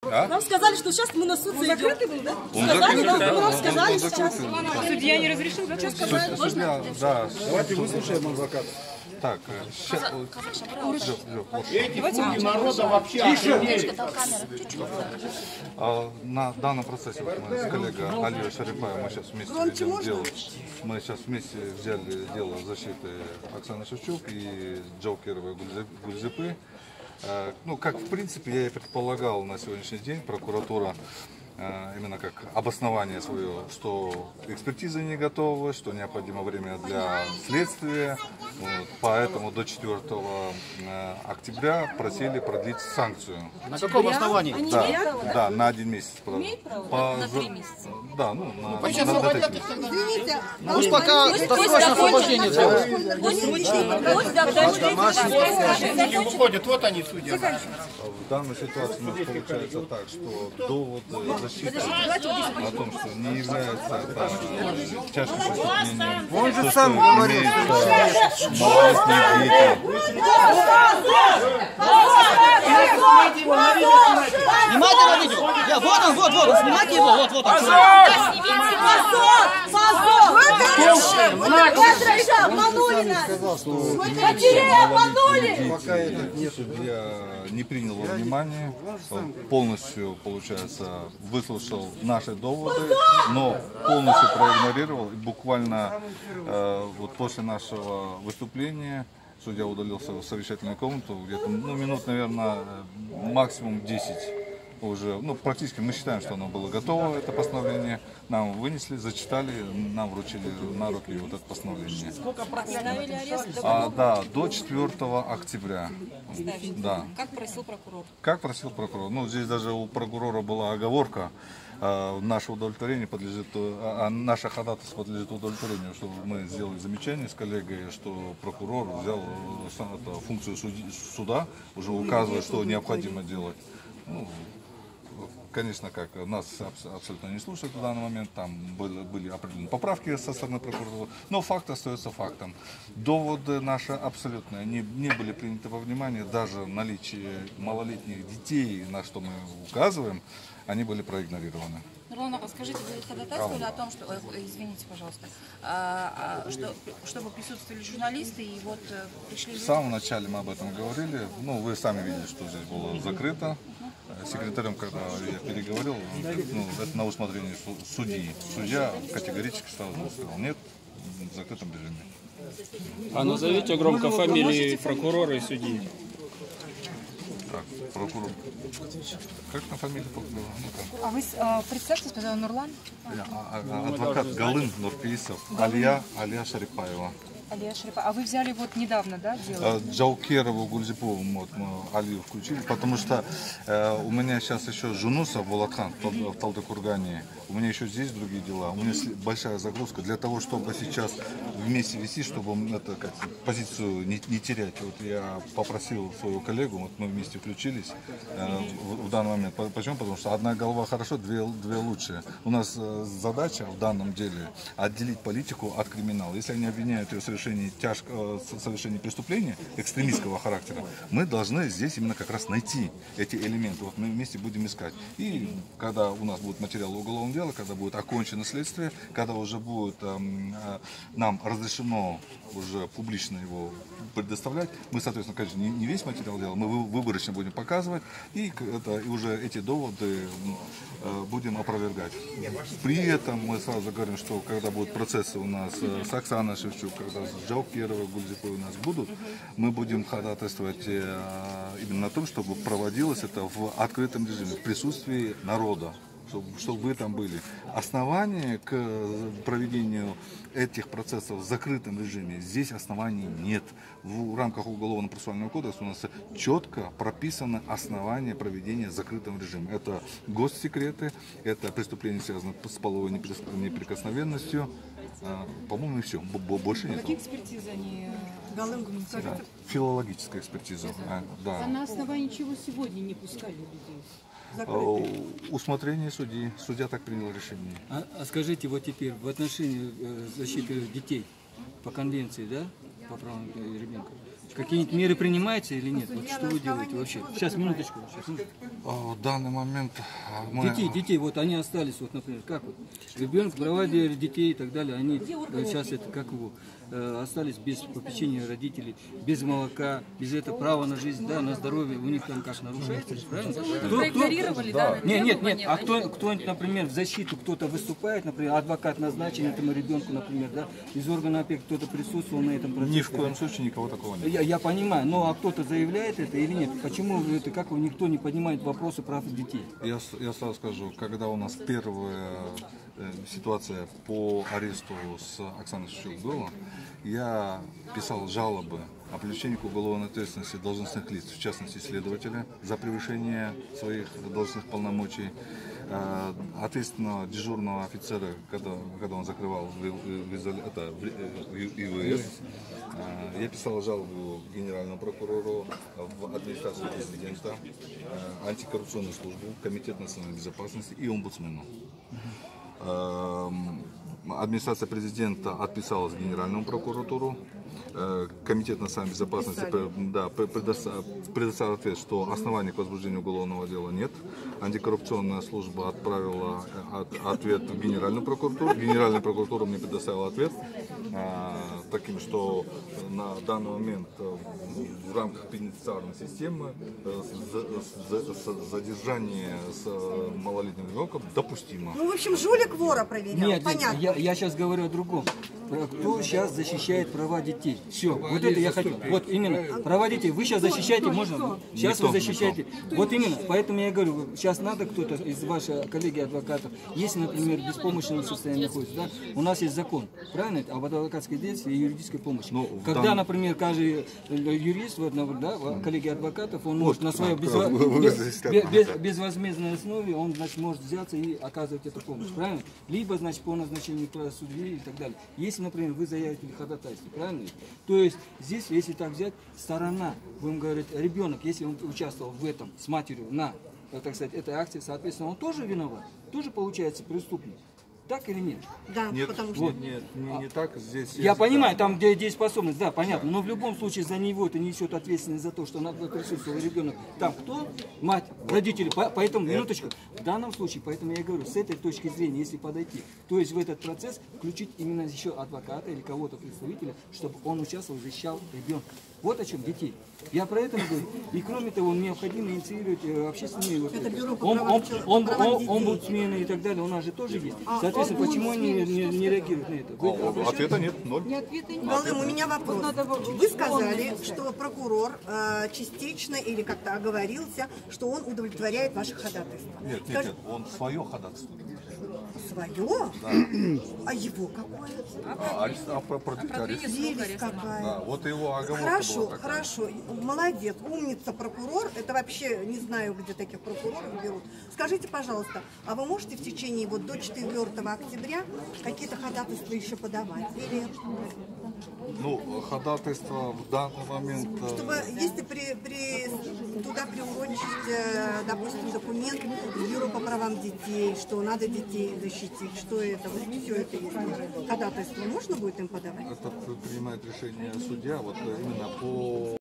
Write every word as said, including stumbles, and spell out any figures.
А? Нам сказали, что сейчас мы на суд зайдем. Закрытый был, да? Он Сказали, закрытый, нам, да. нам сказали Он сейчас. Судья не разрешил, да? Суд- Судья, да. Давайте выслушаем адвоката. Так, сейчас. Эти слуги народа вообще охренели. А, на данном процессе вот мы с коллегой Алией Шарипаевой мы сейчас вместе ведем дело. Мы сейчас вместе взяли дело защиты Оксаны Шевчук и Джаукировой Гульзипы. А, ну, как в принципе я и предполагал на сегодняшний день, прокуратура именно как обоснование свое, что экспертиза не готова, что необходимо время для следствия. Вот, поэтому до четвёртого октября просили продлить санкцию. На каком основании? Да, да, на один месяц. По, На три месяца. Да, ну, на, на, Почему на, на освободят три их месяца. тогда? Пусть пока досрочное освобождение делают. Пусть закончится. Не выходят, вот они, судья. В данной ситуации у нас получается так, что довод защиты о том, что не является это тяжким преступлением. Он же сам говорит, малолетние дети. Снимайте на видео. Я, вот он, вот, вот, снимайте его, вот, вот. Позор! Позор! Петровича обманули нас! Матерей обманули! Пока этот нет, судья не принял во внимание, он полностью, получается, выслушал наши доводы, но полностью проигнорировал. И буквально э, вот после нашего выступления судья удалился в совещательную комнату, где-то ну, минут, наверное, максимум десять. Уже, ну, практически мы считаем, что оно было готово, это постановление. Нам вынесли, зачитали, нам вручили на руки вот это постановление. Сколько поставили арест? А, да, до четвёртого октября. Да. Как просил прокурор? Как просил прокурор. Ну, здесь даже у прокурора была оговорка. А, наше удовлетворение подлежит, а, наше ходатайство подлежит удовлетворению, что мы сделали замечание с коллегой, что прокурор взял сам, это, функцию суди, суда, уже указывая, что необходимо делать. Ну, конечно, как нас абсолютно не слушают в данный момент, там были, были определенные поправки со стороны прокуратуры, но факт остается фактом. Доводы наши абсолютно не, не были приняты во внимание, даже наличие малолетних детей, на что мы указываем, они были проигнорированы. Нурлан, скажите, вы ходатайствовали о том, что, ой, извините, пожалуйста, а, а, что, чтобы присутствовали журналисты и вот пришли люди? В самом начале мы об этом говорили, ну вы сами видели, что здесь было закрыто. Секретарем, когда я переговорил, ну, это на усмотрение судьи. Судья категорически сразу сказал, нет, в закрытом режиме. А назовите громко фамилии прокурора и судьи. Так, прокурор. Как на фамилию прокурора? Ну, А вы а, представьте, сказал Нурлан? а, а, адвокат Галын Нурпеисов, Алия, Алия Шарипаева. Алия Шарипаева. А вы взяли вот недавно, да, дело? Джаукирову, Гульзипову вот, мы Алию включили, потому что э, у меня сейчас еще Жунусов, Володхан в Талдыкургане, у меня еще здесь другие дела, у меня большая загрузка. Для того, чтобы сейчас вместе вести, чтобы это, как, позицию не, не терять, вот я попросил свою коллегу, вот мы вместе включились э, в, в данный момент. Почему? Потому что одна голова хорошо, две, две лучше. У нас э, задача в данном деле отделить политику от криминала. Если они обвиняют ее в совершении тяжкого, совершении преступления экстремистского характера, мы должны здесь именно как раз найти эти элементы. Вот мы вместе будем искать. И когда у нас будет материал уголовного дела, когда будет окончено следствие, когда уже будет э, э, нам разрешено уже публично его предоставлять, мы, соответственно, конечно, не, не весь материал дела, мы выборочно будем показывать, и, это, и уже эти доводы э, будем опровергать. При этом мы сразу говорим, что когда будут процессы у нас э, с Оксаной Шевчук, когда с Джаукировой, Гульзиповой у нас будут, мы будем ходатайствовать э, именно на том, чтобы проводилось это в открытом режиме, в присутствии народа. Чтобы, чтобы вы там были. Основания к проведению этих процессов в закрытом режиме здесь оснований нет. В рамках Уголовно-процессуального кодекса у нас четко прописаны основания проведения в закрытом режиме. Это госсекреты, это преступления, связанные с половой неприкосновенностью. По-моему, и все. Больше нет. Какие экспертизы они? Да. Филологическая экспертиза. А, да. А на основании чего сегодня не пускали людей? Усмотрение судьи. Судья так принял решение. А, а скажите вот теперь в отношении э, защиты детей по конвенции, да, по правам ребенка, Какие-нибудь меры принимаются или нет? Вот что вы делаете вообще? Сейчас, минуточку. Сейчас, минуточку. А, В данный момент а, мы... Детей, детей, вот они остались, вот, например, как вот, ребенок, права детей и так далее, они э, сейчас это, как его, э, остались без попечения родителей, без молока, без этого права на жизнь, да, на здоровье, у них там как нарушается, правильно? Кто- Проигнорировали, кто- да, Нет, нет, требования нет, а кто, военных. кто-нибудь, например, в защиту кто-то выступает, например, адвокат назначен этому ребенку, например, да, из органа опеки кто-то присутствовал на этом процессе. Ни в коем случае никого такого нет. Я, я понимаю, но а кто-то заявляет это или нет? Почему это, как его, никто не поднимает вопросы прав детей? Я, с- я сразу скажу, когда у нас первая э, ситуация по аресту с Оксаной Шевчук была, я писал жалобы о привлечении к уголовной ответственности должностных лиц, в частности следователя, за превышение своих должностных полномочий, э, ответственного дежурного офицера, когда, когда он закрывал в, в изоля- это, в, э, в ИВС. Э, Я писал жалобу генеральному прокурору, в администрацию президента, э, антикоррупционную службу, комитет национальной безопасности и омбудсмену. Эм, Администрация президента отписалась Генеральному прокуратуру. Э, Комитет национальной безопасности пре- да, пре- предоста- предоставил ответ, что оснований к возбуждению уголовного дела нет. Антикоррупционная служба отправила э, от- ответ в Генеральную прокуратуру. Генеральная прокуратура мне предоставила ответ э, таким, что на данный момент э, в рамках пенитенциарной системы э, за- за- за- задержание с э, малолетним ребенком допустимо. Ну, в общем, жулик вора проверял, Нет, понятно. я, я сейчас говорю о другом. Про кто сейчас защищает права детей? Все, вот это я хочу. Вот именно, права детей. Вы сейчас защищаете, можно? Сейчас вы Никто, защищаете. Вот именно, поэтому я говорю, сейчас надо кто-то из ваших коллеги адвокатов, если, например, в беспомощном состоянии находится, да, у нас есть закон, правильно, об адвокатской деятельности и юридической помощи. Ну, в Когда, данном- например, каждый юрист, вот, да, коллеги адвокатов, он может на свое да, безво- вы- вы без- здесь без- как- без- безвозмездной основе, он, значит, может взяться и оказывать эту помощь, правильно? Либо, значит, по назначению судьи и так далее. Если, например, вы заявитель ходатайства, правильно? То есть здесь, если так взять, сторона, будем говорить, ребенок, если он участвовал в этом с матерью на, так сказать, этой акции, соответственно, он тоже виноват, тоже получается преступник. Так или нет? Да, Нет, потому что... нет, нет, не, не так. Здесь Я есть, понимаю, да, там где дееспособность, да, понятно, но в любом случае за него это несет ответственность за то, что надо присутствовал ребенок. Там кто? Мать, родители. По- Поэтому, минуточку, в данном случае, поэтому я говорю, с этой точки зрения, если подойти, то есть в этот процесс включить именно еще адвоката или кого-то представителя, чтобы он участвовал, защищал ребенка. Вот о чем детей. Я про это говорю. И кроме того, необходимо инициировать э, общественные вот, Это бюро по ом- правам ом- чел- ом- правам ом- детей. омбудсмены и так далее, у нас же тоже есть. А Соответственно, почему они не, омбудсмен, не- не реагируют на это? Вы обращались? Ответа нет, ноль. Галым, у меня вопрос. Вы сказали, что прокурор э, частично или как-то оговорился, что он удовлетворяет ваше ходатайство. Нет, нет, Скажи- нет, он свое ходатайство. Свое? А его какое? А, арест, а про- против ареста. Прелесть какая. Да, вот его оговорка Хорошо, была такая. хорошо. Молодец, умница прокурор. Это вообще не знаю, где таких прокуроров берут. Скажите, пожалуйста, а вы можете в течение вот до четвёртого октября какие-то ходатайства еще подавать? Или Ну, ходатайство в данный момент... э, чтобы, если при, при, туда приурочить, э, допустим, документ в Бюро по правам детей, что надо детей защитить, что это, вот все это есть. Ходатайство можно будет им подавать? Это принимает решение судья, вот именно по